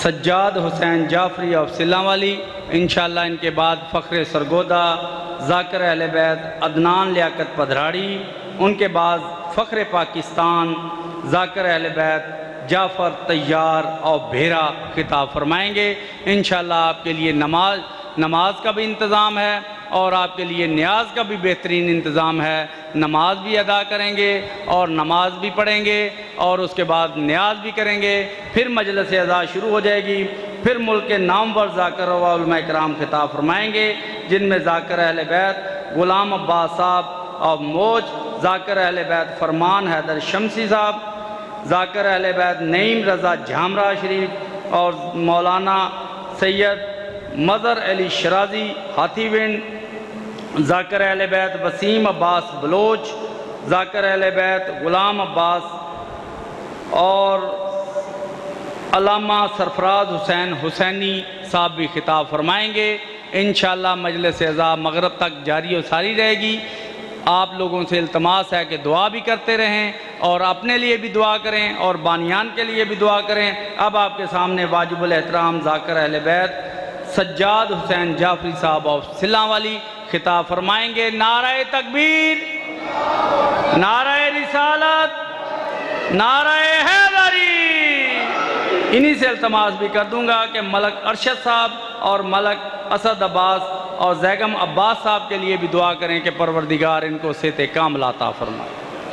سجاد حسین Jafri of سلام والی، انشاءاللہ ان کے بعد فخر سرگودا، ذاکر اہل بیت عدنان لیاقت پدھراڑی، ان کے بعد فخر پاکستان ذاکر اہل بیت جعفر طیار اور بھیرا خطاب فرمائیں گے۔ انشاءاللہ آپ کے لیے نماز کا بھی انتظام ہے اور آپ کے لیے نیاز کا بھی بہترین انتظام ہے۔ نماز بھی ادا کریں گے اور نماز بھی پڑھیں گے اور اس کے بعد نیاز بھی کریں گے، پھر مجلس ادا شروع ہو جائے گی، پھر ملک کے نامور ذاکر و علماء کرام خطاب فرمائیں گے، جن میں ذاکر اہل بیت غلام عباس صاحب اور موج، ذاکر اہل بیت فرمان حیدر شمسی صاحب، ذاکر اہل بیت نعیم رضا جھامرہ شریف اور مولانا سید مظہر علی شرازی ہاتھی ونڈ، ذاکر اہل بیت وسیم عباس بلوچ، ذاکر اہل بیت غلام عباس اور علامہ سرفراز حسین حسینی صاحب بھی خطاب فرمائیں گے۔ انشاءاللہ مجلس اعزاز مغرب تک جاری و ساری رہے گی۔ آپ لوگوں سے التماس ہے کہ دعا بھی کرتے رہیں اور اپنے لیے بھی دعا کریں اور بانیان کے لیے بھی دعا کریں۔ اب آپ کے سامنے واجب الاحترام ذاکر اہل بیت سجاد حسین جعفری صاحب آف سلام والی خطاب فرمائیں گے۔ نعرہ تکبیر، نعرہ رسالت، نعرہ حیدری۔ انہی سے التماس بھی کر دوں گا کہ ملک ارشد صاحب اور ملک اسد عباس اور زیگم عباس صاحب کے لیے بھی دعا کریں کہ پروردگار ان کو صحت کاملہ عطا فرمائے۔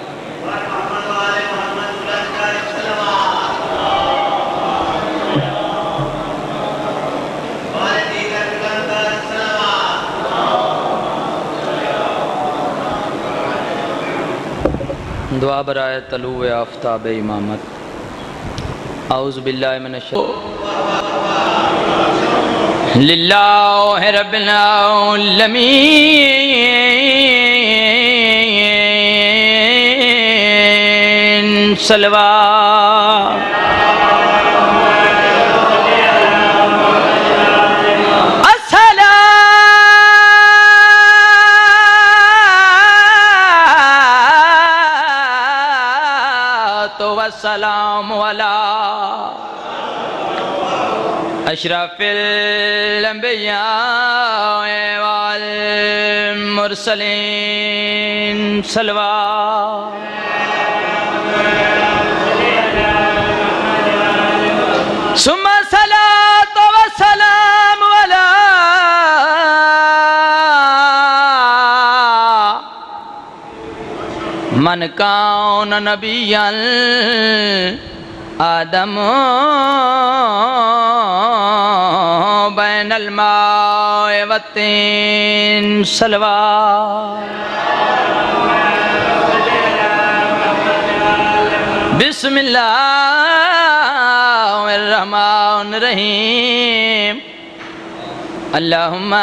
دعا برائے طلوع آفتاب امامت۔ اعوذ باللہ من الشیطان للہ رب العالمین صلوات والسلام علی اشرف الانبیاء والمرسلین صلوات ثم صلاة والسلام علی من کان نبیا آدم بین الماء والطین صلوات بسم اللہ الرحمن الرحیم اللہم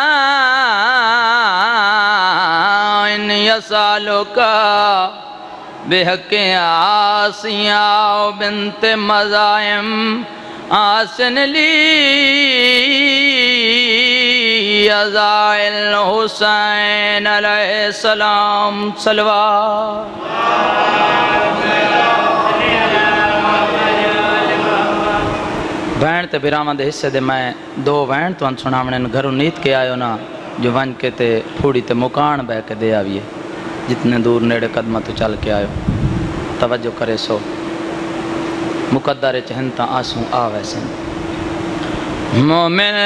انی اسألک بحق آسیہ بنت مزاحم آسن لی عزاء الحسین علیہ السلام صلوات بہن تے براواں دے حصے دے میں دو بہن تو ان سنامنے گھروں نیت کے آئے نا جو ون کے تے پھوڑی تے مکان بہ کے دے آویے جتنے دور نیڑے قدمہ تو چل کے آئے توجہ کرے سو مقدر چہنتا آنسوں آوے سن مومن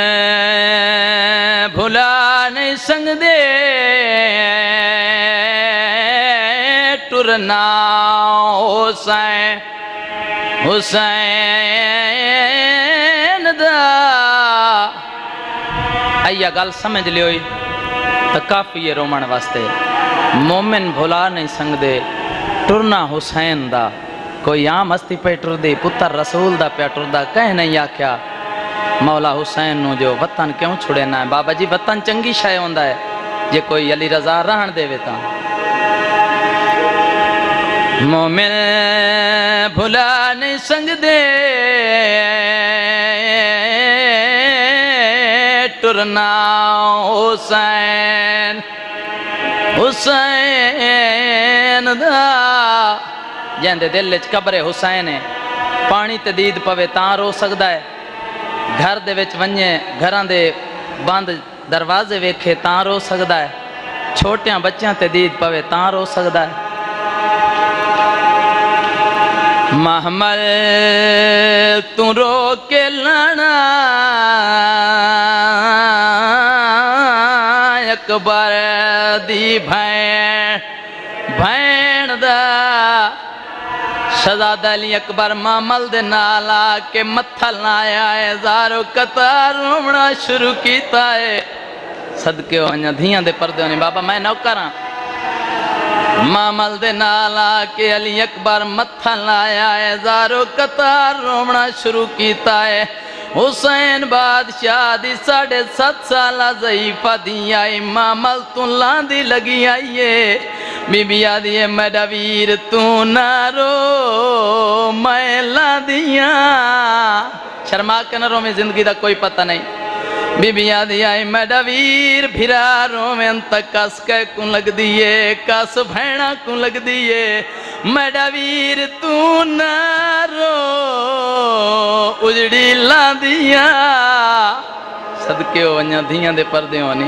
بھلا نہیں سنگ دے ٹرنا حسین حسین دا آئیہ گل سمجھ لیوئی تو کافی یہ رومن واسطے مومن بھلا نہیں سنگ دے ٹرنا حسین دا کوئی عام ہستی پہ ٹر دی پتر رسول دا پہ ٹر دا کہیں نہیں آکھیا مولا حسین نو جو وطن کیوں چھڑے نہ ہے بابا جی وطن چنگی شائع ہوندہ ہے یہ کوئی علی رضا رہن دے ویتا مومن بھلا نہیں سنگ دے ٹرنا حسین حسین دا جہندے دل وچ قبر حسین ہے پانی تے دید پوے تاں رو سکدا ہے گھر دے وچ ونجے گھراں دے بند دروازے ویکھے تاں رو سکدا ہے چھوٹیاں بچیاں تے دید پوے تاں رو سکدا ہے محمل تو رو کے لانا اکبر دی بھین دا شہزادہ علی اکبر مامل دے نالا کے متھل آیا ہے زارو قطار رومنا شروع کیتا ہے صدقے ہو انجا دھیاں دے پردے ہونے بابا میں نوکراں مامل دے نالا کے علی اکبر متھل آیا ہے زارو قطار رومنا شروع کیتا ہے حسین بادشاہ دی 7.5 سالہ ضعیفہ دی آئی مامل تو لاندی لگی آئیے بی بی آدھیے میڈا ویر تو نہ رو میں لاندیاں شرما کے نہ رو میں زندگی دا کوئی پتہ نہیں بی بی آدھی آئی میڈا ویر بھیرا رو میں انتا کس کے کن لگ دیئے کس بھینا کن لگ دیئے میڈا ویر تو نہ رو اجڑی لاندیاں صدقے ہو ونیا دھیاں دے پردے ہونی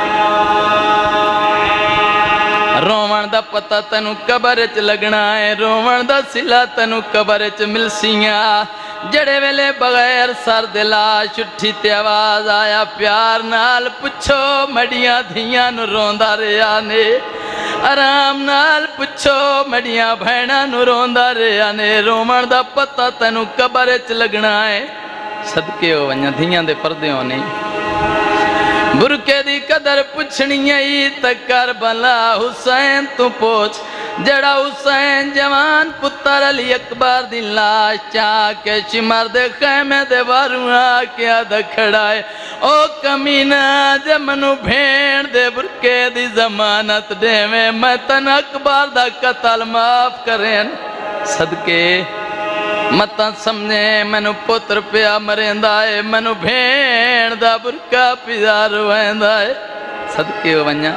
رومن دا پتہ تنو قبرچ لگنا ہے رومن دا سلا تنو قبرچ ملسیاں جڑے ویلے بغیر سر دلا چھٹی تے آواز آیا پیار نال پچھو مڈیاں دھیاں نو روندا ریا نے آرام نال پچھو مڈیاں بھینا نو روندا ریا نے رومن دا پتہ تنو قبرچ لگنا ہے صدقے ہو ونیا دھیاں دے پردے ہونے برکے دی قدر پچھنی آئی تک کربلا حسین تو پوچھ جڑا حسین جوان پتر علی اکبر دی لاش چاہ کے شمر دے خیمے دے واروں آکیا دکھڑائے او کمینہ جمنو بھین دے برکے دی زمانت دے میں تن اکبر دا قتل معاف کریں صدقے متاں سمجھے منو پتر پیا مریندا ہے منو بھین دا برکا پیار ویندا ہے صدقے ہو ونیا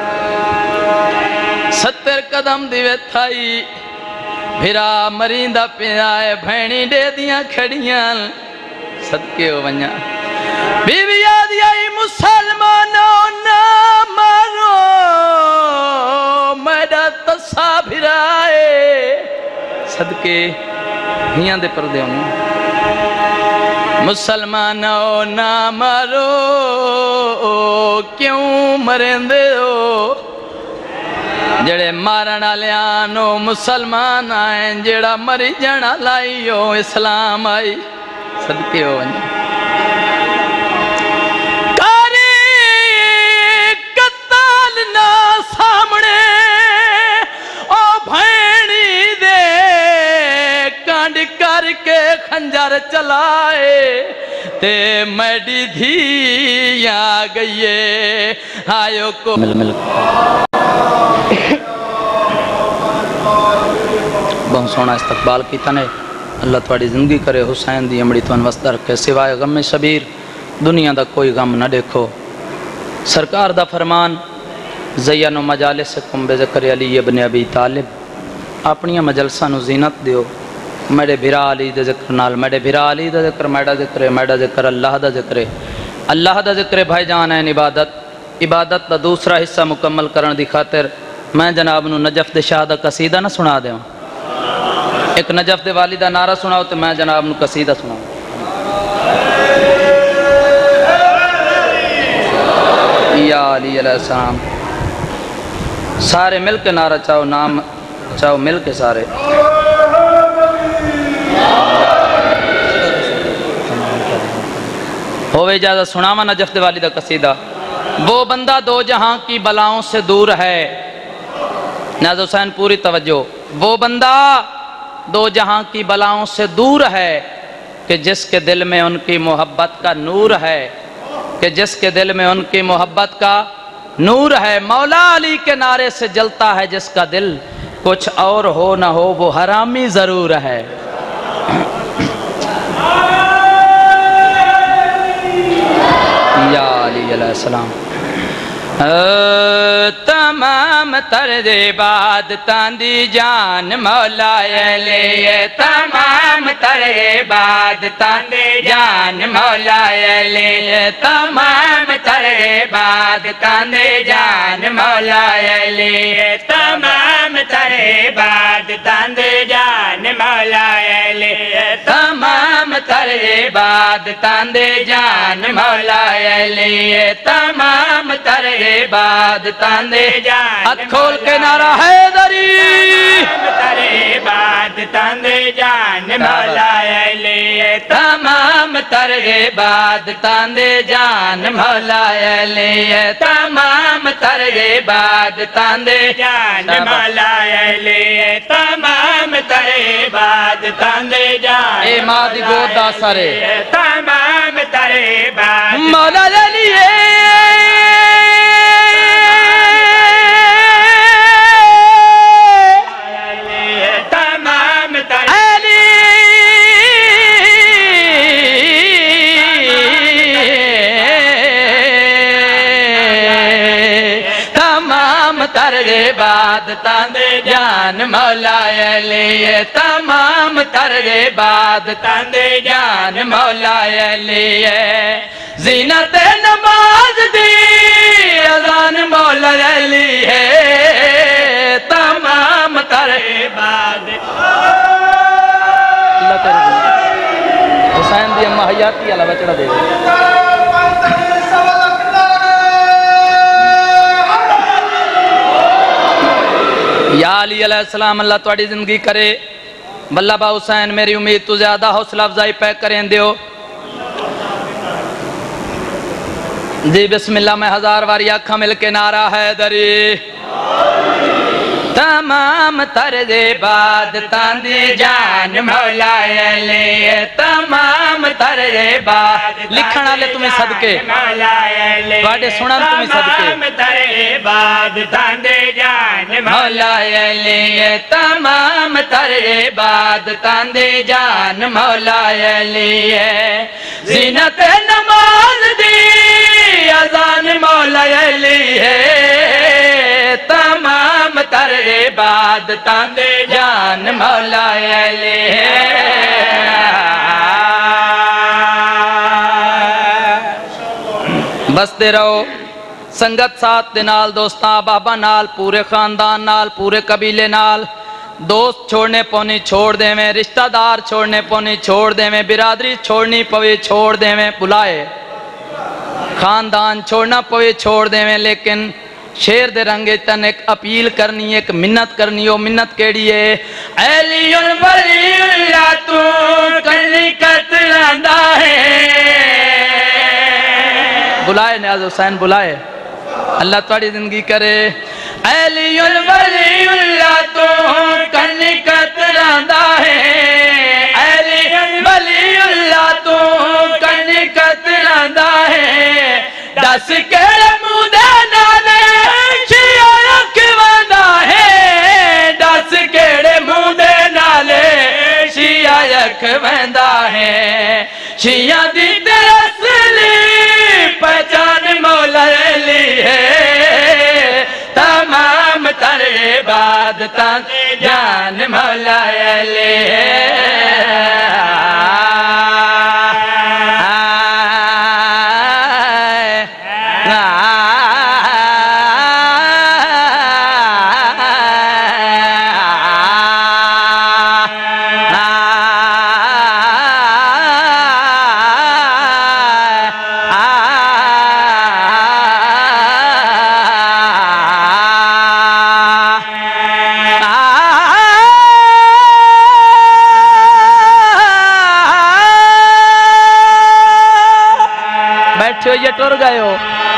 70 قدم دیوے تھائی بھیرا مریندا پیا ہے بھینی دے دیاں کھڑیاں صدقے ہو ونیا بی بی آدھی آئی مسلمانوں نہ مارو میڈا تسا بھیرائے صدقے ہیاں دے پردے ہونے مسلمانوں نہ مارو کیوں مرین دے ہو جڑے مارنا لیانو مسلمان آئیں جڑا مری جانا لائیو اسلام آئی صدقے ہو ونجا کاری قتال نہ سامنے او بھینی دے کانڈ کر کے خنجر چلائے تے میڈی دھی آ گئیے آئیو کو مل بہت سونا استقبال کی تنے اللہ تھوڑی زندگی کرے حسین دی امڑی تو انوستہ رکھے سوائے غم شبیر دنیا دا کوئی غم نہ دیکھو سرکار دا فرمان زینو مجالسکم بذکر علی ابن ابی طالب اپنی مجلسہ نو زینت دیو میرے بھرا علی دا ذکر نال میرے بھرا علی دا ذکر میڈا ذکر اللہ دا ذکر بھائی جان ہے عبادت دا دوسرا حصہ مکمل کرن دی خاطر میں جناب نو نجف دے شاہ دا قصیدہ نہ سنا دے ایک نجف دے والی دا نعرہ سناؤ تو میں جناب نو قصیدہ سناؤں یا علی علیہ السلام سارے مل کے نعرہ چاہو نام چاہو مل کے سارے ہوئے اجازت سناوا نجف دے والی دا قصیدہ وہ بندہ دو جہاں کی بلاؤں سے دور ہے نیاز حسین پوری توجہ وہ بندہ دو جہاں کی بلاؤں سے دور ہے کہ جس کے دل میں ان کی محبت کا نور ہے نور ہے مولا علی کے نعرے سے جلتا ہے جس کا دل کچھ اور ہو نہ ہو وہ حرامی ضرور ہے یا علی علیہ السلام تمام طرز عبادتاں دی جان مولا علی تمام طرز عبادتاں دی جان مولا علی تمام طرز عبادتاں دی جان مولا علی تمام طرز عبادتاں دی جان مولا علی تمام طرز عبادتاں دی جان مولا علی تمام طرز عبادتاں دی جان ہاتھ کھول کے نعرہ حیدری عبادتاں دی جان مولا علی تمام طرز عبادتاں دی جان مولا علی تمام طرز عبادتاں دی جان مولا علی تمام طرز عبادتاں دی جان اے ماں دی گود دا سرے تمام طرز عبادتاں مولا علی طرز عبادتاں دے جان مولا علی تمام طرز عبادتاں دے جان مولا علی زینت نماز دی اذان مولا علی ہے تمام طرز عبادتاں اللہ تیرے حسین دی امہ حیاتی اللہ بچڑا دے یا علی علیہ السلام اللہ تواڈی زندگی کرے بلہ با حسین میری امید تو زیادہ حوصلہ افزائی پہ کریں دیو جی بسم اللہ میں ہزار واری آنکھاں مل کے نعرہ حیدری تمام طرز عبادتاں دی جان مولا علی تمام طرز عبادتاں لکھن والے تمہیں صدقے تواڈے سنن تمہیں صدقے تمام طرز عبادتاں دی جان مولا علی تمام طرز عبادتاں دی جان مولا علی زینت نماز دی اذان مولا علی ہے تمام طرز عبادتاں دے جان مولا علی بستے رہو سنگت ساتھ دے نال دوستاں بابا نال پورے خاندان نال پورے قبیلے نال دوست چھوڑنے پونی چھوڑ دے میں رشتہ دار چھوڑنے پونی چھوڑ دے میں برادری چھوڑنی پوی چھوڑ دے میں بلائے خاندان چھوڑنا پوی چھوڑ دے میں لیکن شیر دے رنگے تن ایک اپیل کرنی ایک منت کرنی ہو منت کیڑی ہے علی ولی اللہ تو کنی قتلندہ ہے بلائے نیاز حسین بلائے اللہ تواڈی زندگی کرے علی ولی اللہ تو کنی قتلندہ ہے علی ولی اللہ تو کنی قتلندہ ہے دس کیڑے مودے نالے شیعہ رکھواندا ہے دس کیڑے مودے نالے شیعہ رکھواندا ہے شیعہ دی اصلی پہچان مولا علی ہے تمام طرز عبادتاں جان مولا علی ہے یہ ٹر گئے ہو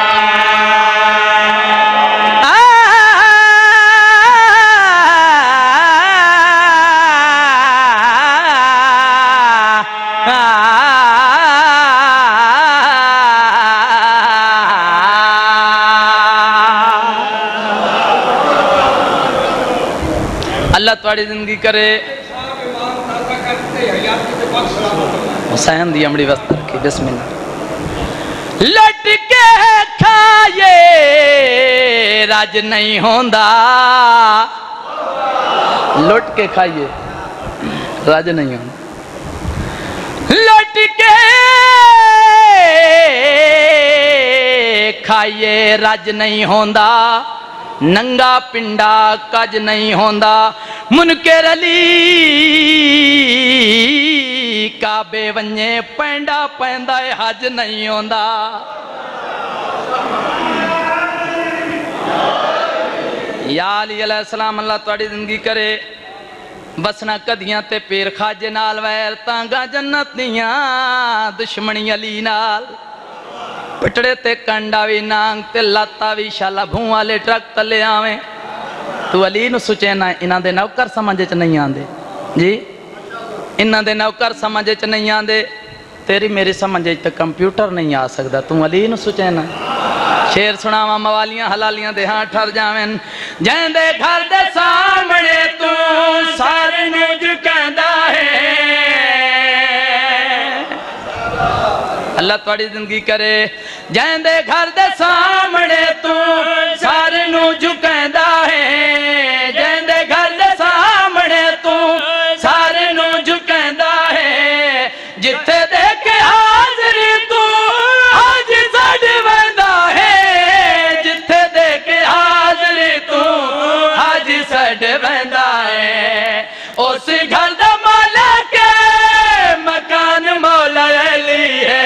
اللہ تواڈی زندگی کرے حسین دی امڑی وسط رکھی بسم اللہ لٹ کے کھائے रज नहीं होंदा लुट के खाइए रज नहीं होंदा लुट के खाइए रज नहीं होंदा नंगा पिंडा कज नहीं होंदा मुनकर अली काबे वन्ने पैंडा पैंदा हज नहीं होंदा या अली अलैहिस्सलाम अल्लाह तुहाडी जिंदगी करे बसना कदियां ते पीर खाजे नाल वैर तांगा जन्नत दियां दुश्मनी अली नाल पटड़े ते कंडा भी नांग ते लाता भी शाला भूं वाले ट्रक तले आवे तू अली नू सुचेना इन्हां दे नौकर समझ च नहीं आंदे जी इन्हां दे नौकर समझ च नहीं आंदे तेरी मेरी समझ च ते कंप्यूटर नहीं आ सकदा तू अली नू सुचेना शेर सुनावा मवालियां हलालियां दे हां ठर जावें जैंदे घर दे सामने तू सारे नू झुकांदा है अल्लाह तुहाडी जिंदगी करे जैंदे घर दे सामने तू सारे नू झुकांदा है जैंदे घर दे सामने तू सारे नू झुकांदा है जिथे देखे हाजरी तू आज सड़ वंदा है जिथे देखे हाजरी तू आज सड़ वंदा है उस घर दा मालिक मकान मौला अली है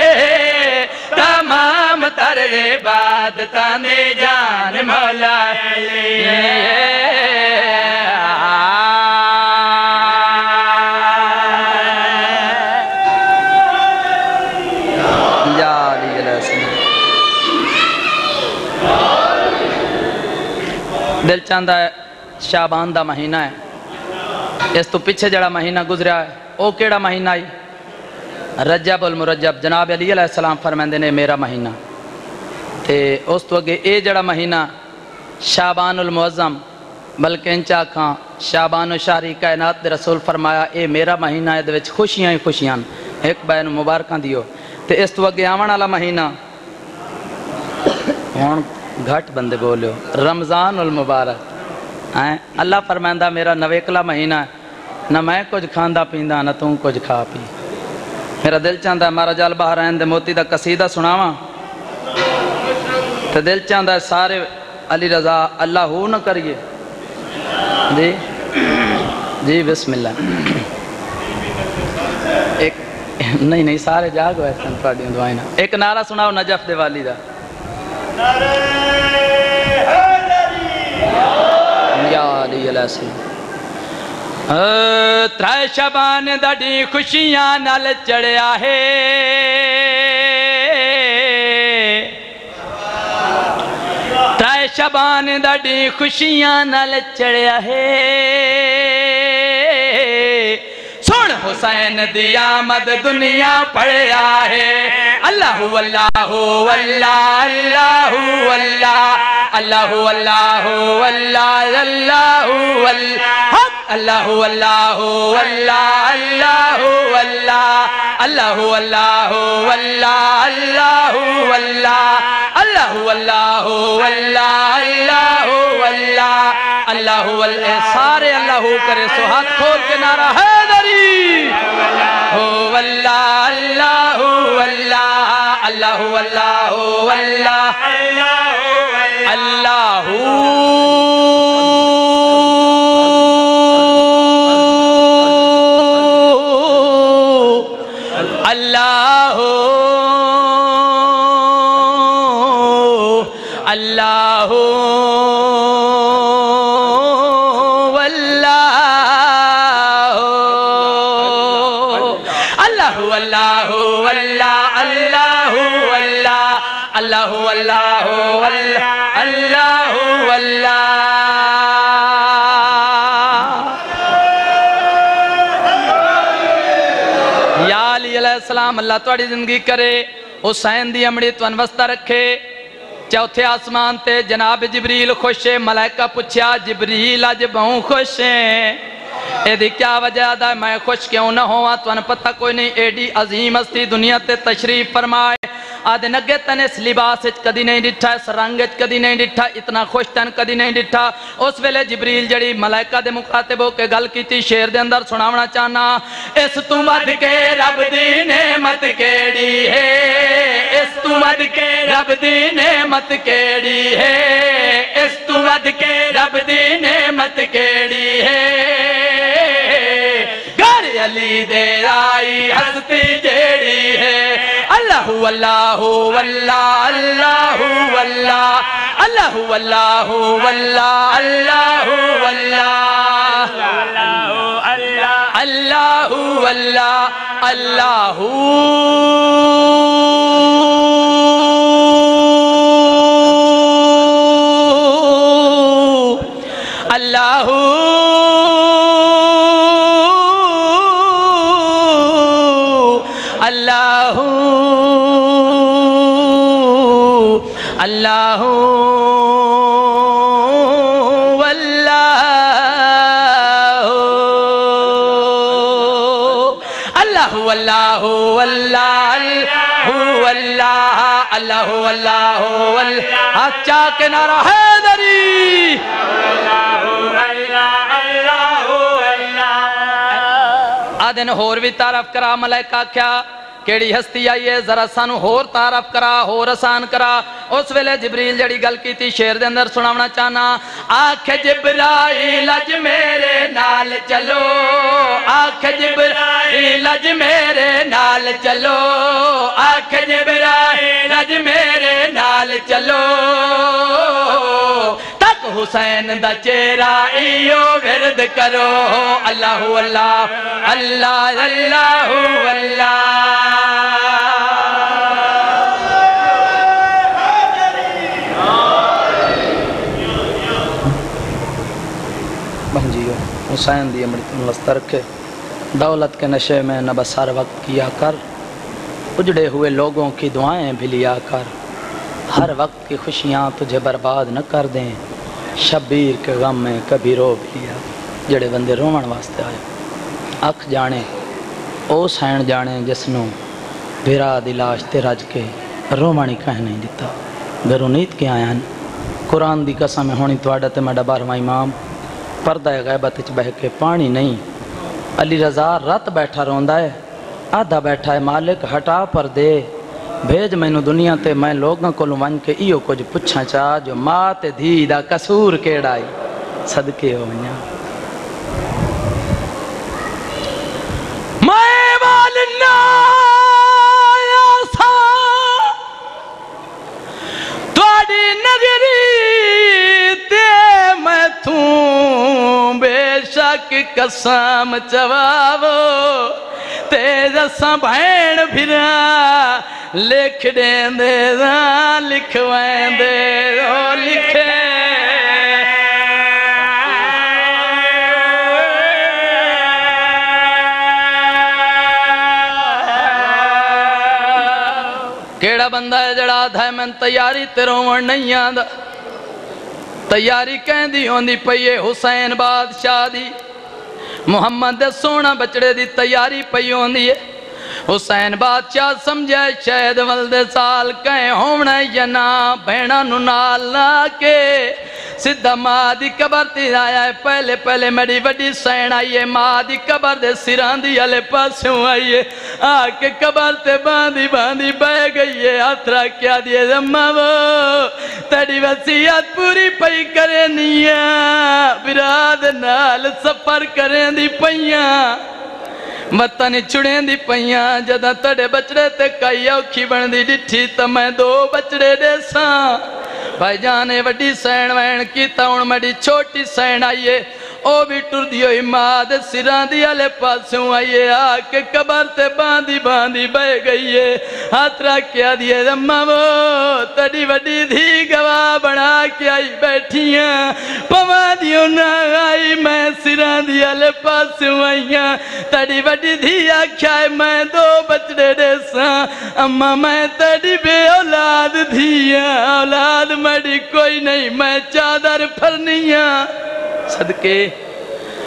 तमाम तर इबादत ने जान मौला अली है दिल चाहता है शाबान दा महीना है इस तो पिछे जड़ा महीना गुजरा है वो केड़ा महीना है रजबुल मुरज्जब जनाब अली अलैहिस्सलाम फरमांदे ने मेरा महीना ते उस तो अगे ये जड़ा महीना शाबानुल मुअज़्ज़म बल्कि इंचा आखां शाबानु शारी कायनात दे रसूल फरमाया ये मेरा महीना है दे खुशियां ही खुशियां एक बैन मुबारकां दियो ते इस तो अगे आवन वाला महीना हुण घट बंदे बोलो रमज़ान उल मुबारक हैं अल्लाह फरमांदा मेरा नवेकला महीना है न मैं कुछ खांदा पींदा न तू कुछ खा पी मेरा दिल चाहता है मारा जल बहरैन दे मोती दा कसीदा सुनावा तो दिल चाहता है सारे अली रजा अल्लाह हो न करिए जी जी बिस्मिल्लाह एक नहीं सारे जाग वैसे थोड़ी दुआएं ना एक नारा सुनाओ नजफ दे वाली दा त्रै शबान दी खुशियां नाल चढ़िया है त्रै शबान दी खुशियां नाल चढ़िया है सुन हुसैन दी आमद दुनिया पढ़िया है अल्लाहु अल्लाहु अल्लाह अल्लाहु अल्लाह अल्लाहु अल्लाहु अल्लाह अल्लाहु अल्लाहु अल्लाहु अल्लाह अल्लाहु अल्लाह अल्लाहु अल्लाहु अल्लाह अल्लाहु अल्लाह अल्लाहु अल्लाहु अल्लाह अल्लाहु अल्लाह अल्लाहु अल्लाह सारे अल्लाहु करे सो हाथ खोल के नारा हैदरी हो अल्लाह अल्लाहु अल्लाह अल्लाहु अल्लाहु अल्लाह अल्लाहु अल्लाहु अल्लाहु अल्लाहु अल्लाहु अल्लाह अल्लाहु अल्लाह अल्लाहु अल्लाहु अल्लाह अल्लाहु अल्लाह या अली अलैहिस्सलाम अल्लाह तुहाडी जिंदगी करे हुसैन दी अमड़ी तुहानू वस्ता रखे चौथे आसमान ते जनाब जिबरील खुश है मलाइका पूछया जिबरील अज बहु खुश है اے دی کیا وجہ دا میں خوش کیوں نہ ہوا تو انہیں پتہ کوئی نہیں ایڈی عظیم ہستی دنیا تے تشریف فرمائے آدھے نگے تن اس لباس کدی نہیں ڈٹھا اس رنگ کدی نہیں ڈٹھا اتنا خوش تن کدی نہیں ڈٹھا اس ویلے جبریل جڑی ملائکہ دے مخاطب ہو کے گل کی تھی شیر دے اندر سناونا چاہنا اس تو مد کے رب دی نعمت کیڑی ہے اس تو مد کے رب دی نعمت کیڑی ہے اس تو مد کے رب دی نعمت کیڑی ہے گھر علی دے آئی ہستی جیڑی ہے اللہ اللہ واللہ اللہ واللہ اللہ اللہ واللہ اللہ واللہ اللہ واللہ اللہ اللہ اللہ اللہ واللہ اللہ واللہ واللہ واللہ اللہ واللہ واللہ اچھا کے نعرہ حیدری آدھن ہور بھی تعریف کرا ملائکہ کیا کیڑی ہستی آئیے ذرا سانو ہور تعریف کرا ہور آسان کرا اس ویلے جبریل جڑی گل کی تھی شیر دے اندر سناونا چاہنا آنکھ جبرائیل اج میرے نال چلو آنکھ جبرائیل اج میرے نال چلو آنکھ جبرائیل اج میرے نال چلو تک حسین دا چہرہ ایو ورد کرو اللہ اللہ اللہ اللہ اللہ حسین دی امرت ملستر کے دولت کے نشے میں نہ بس ہر وقت کیا کر اجڑے ہوئے لوگوں کی دعائیں بھی لیا کر ہر وقت کی خوشیاں تجھے برباد نہ کر دیں شبیر کے غم میں کبھی رو بھی لیا جڑے بندے رومن واسطے آئے اکھ جانے او سین جانے جسنوں بھیرا دلاش تے رج کے رومانی کہہ نہیں دیتا گرو نیت کے آیاں قرآن دی قسم ہونی توڑا تے میں ڈبارواں امام پردہ غیبت اچ بہ کے پانی نہیں علی رضا رات بیٹھا روندا ہے آدھا بیٹھا ہے مالک ہٹا پر دے بھیج میں نو دنیا تے میں لوگاں کو ون کے ایو کچھ پچھا چاہ جو ماں تے دھی دا قصور کیڑائی صدقے ہو منیا میں والنا یا سا توڑی نگری تے میں توں بے شک قسم چواو تیز اساں بھین بھرا لکھ دیں دے دا لکھوائیں دے او لکھے کیڑا بندہ ہے جڑا دھائے میں تیاری تیرون نہیں آدھا تیاری کہیں دی ہوندی پئیے حسین بادشاہ دی محمد سونا بچڑے دی تیاری پئی ہوندی ہے حسین بادشاہ سمجھے شہد ولد سال کہیں ہونا یا نا بینہ نال لا کے سدھا ماں دی قبر تی آیا ہے پہلے پہلے میری وڈی سین آئیے ماں دی قبر دے سران دی علی پاسوں آئیے آکے قبر تے باندھی باندھی بہ گئی ہے آترا کیا دیئے زمہ وہ تیری وسیعت پوری پئی کرے نیاں براد نال سفر کریں دی پئیاں وطن چھڑیں دی پئیاں جدہ تڑے بچڑے تے کئی اوکھی بن دی ڈٹھی تا میں دو بچڑے دے ساں بھائی جانے وڈی سین وین کی تاؤن میڈی چھوٹی سین آئیے او بھی ٹر دیو اماد سران دی علی پاسوں آئیے آکے قبر تے باندھی باندھی بہ گئی ہے ہاتھ رکھ کیا دیئے زمہ وہ تڑی وڈی دھی گواہ بنا کے آئی بیٹھیاں پوا دیو نہ آئی میں سران دی علی پاسوں آئیاں تڑی وڈی دھی آکھائے میں دو بچڑے دے ساں اما میں تڑی بے اولاد دھیاں اولاد میری کوئی نہیں میں چادر پھرنیاں صدقے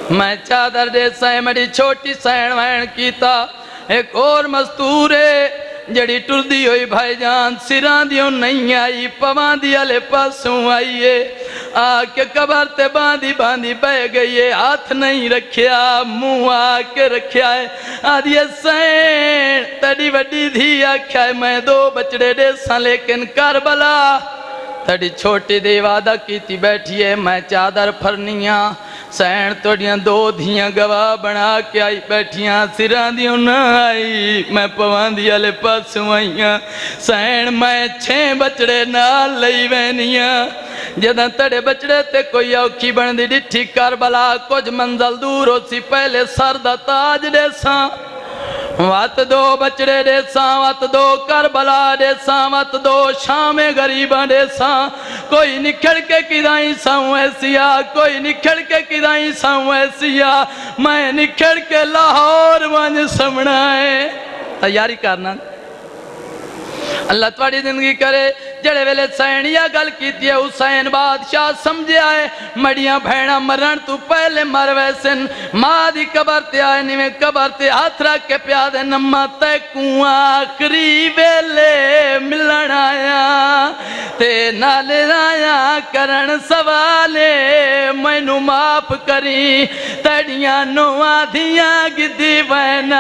میں چادر دے سائیں مڑی چھوٹی سائن وین کیتا ایک اور مستور ہے جڑی ٹر دی ہوئی بھائی جان سران دیوں نہیں آئی پوان دی علی پاسوں آئیے آکے قبر تے باندھی باندھی بہ گئی ہاتھ نہیں رکھیا منہ آکے رکھیا ہے آدھی سین تڑی وڈی دھی آکھیا ہے میں 2 بچڑے دے ساں لیکن کربلا تڑی چھوٹی دی وعدہ کیتی بیٹھی ہے میں چادر پھرنیاں سین توڑیاں 2 دھیاں گواہ بنا کے آئی بیٹھیاں سران دیوں نہ آئی میں پوان دی علی پاسوں آئیاں سین میں 6 بچڑے نال لئی وینیاں جدہ تڑے بچڑے تے کوئی اوکھی بن دی ڈٹھی کربلا کچھ منزل دور ہو سی پہلے سردہ تاج دے ساں وات 2 بچڑے دے ساں وات 2 کربلا دے ساں وات 2 شام غریباں دے ساں کوئی نکھڑ کے کدائیں ساں ایسیا کوئی نکھڑ کے کدائیں ساں ایسیا میں نکھڑ کے لاہور ونج سمنا ہے تیاری کرنا اللہ تواڑی زندگی کرے جڑے ویلے سینیا گل کیتی ہے حسین بادشاہ سمجھے آئے مڑیاں بھیڑا مرن تو پہلے مر ویسن ماں دی قبر تے آئے نیویں قبر تے ہاتھ رکھ کے پیادے نمہ تے کوں آخری ویلے ملن آیا تے نالے آیا کرن سوالے مینو معاف کری تڑیاں نواں دھیاں گدی وینا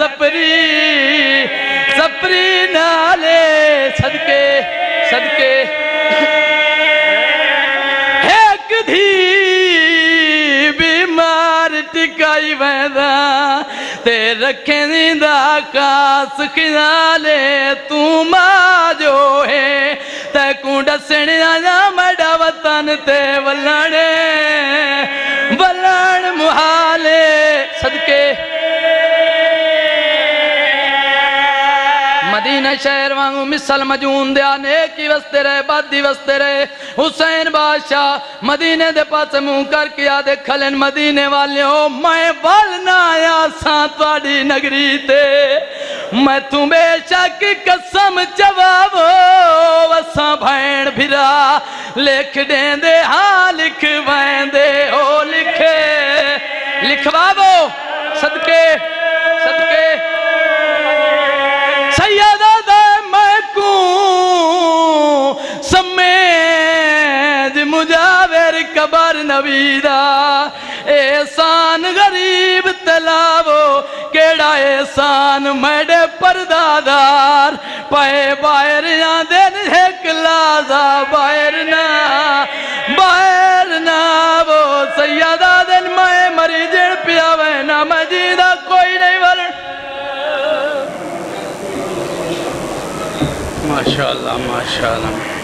سپری نالے صدقے ایک دھی بیمار ٹکائی ویدہ تے رکھیں دیندہ کاس خیالے تو ماں جو ہے تے کون ڈسنے آیا میڈا وطن تے ولن محالے صدقے مدینہ شہر وانگو مثل مجون دیا نیکی وستے رہے بادی وستے رہے حسین بادشاہ مدینہ دے پاس منہ کر کیا دے کھلن مدینہ والے ہو میں والنا آیا ساں تواڑی نگری تے میں تم بے شک قسم جوابو وساں بھین بھرا لکھ دیں دے ہاں لکھ بین دے ہو لکھوابو صدقے سیدہ دے میں کوں سمیج مجاور قبر نبیدہ احسان غریب تلاو کیڑا احسان میڈے پردادار پائے باہر دن ایک لازا باہر نا وہ سیدہ دن میں مری جڑ پیا وینا مجیدہ کوئی نہیں ورن ماشاءاللہ ماشاءاللہ